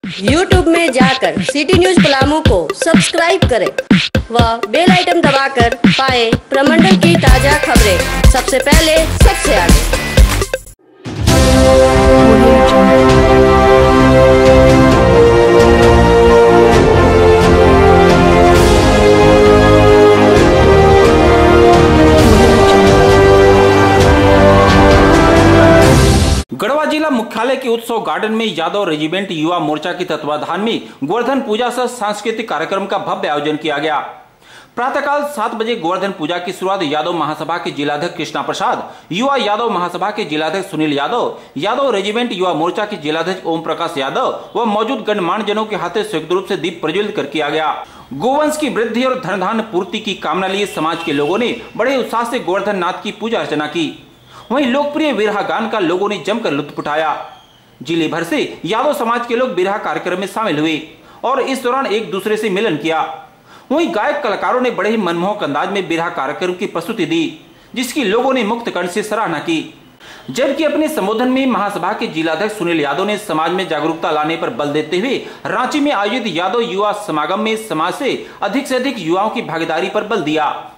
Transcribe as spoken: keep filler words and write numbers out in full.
YouTube में जाकर city news Palamu को सब्सक्राइब करें व बेल आइटन दबाकर पाएं प्रमंडल की ताजा खबरें सबसे पहले सबसे आगे। गढ़वा जिला मुख्यालय के उत्सव गार्डन में यादव रेजिमेंट युवा मोर्चा के तत्वाधान में गोवर्धन पूजा सह सांस्कृतिक कार्यक्रम का भव्य आयोजन किया गया। प्रातःकाल सात बजे गोवर्धन पूजा की शुरुआत यादव महासभा के जिलाध्यक्ष कृष्णा प्रसाद, युवा यादव महासभा के जिलाध्यक्ष सुनील यादव, यादव रेजिमेंट युवा मोर्चा के जिलाध्यक्ष ओम प्रकाश यादव व मौजूद गणमान्य जनों के हाथे संयुक्त रूप से दीप प्रज्वलित कर किया गया। गोवंश की वृद्धि और धन धान्य पूर्ति की कामना लिए समाज के लोगों ने बड़े उत्साह से गोवर्धन नाथ की पूजा अर्चना की। वहीं लोकप्रिय बिरहा गान का लोगों ने जमकर लुत्फ उठाया। जिले भर से यादव समाज के लोग बिरहा कार्यक्रम में शामिल हुए और इस दौरान एक दूसरे से मिलन किया। वहीं गायक कलाकारों ने बड़े ही मनमोहक अंदाज में बिरहा कार्यक्रम की प्रस्तुति दी, जिसकी लोगों ने मुक्त कंठ से सराहना की। जबकि अपने संबोधन में महासभा के जिलाध्यक्ष सुनील यादव ने समाज में जागरूकता लाने पर बल देते हुए रांची में आयोजित यादव युवा समागम में समाज से अधिक से अधिक युवाओं की भागीदारी पर बल दिया।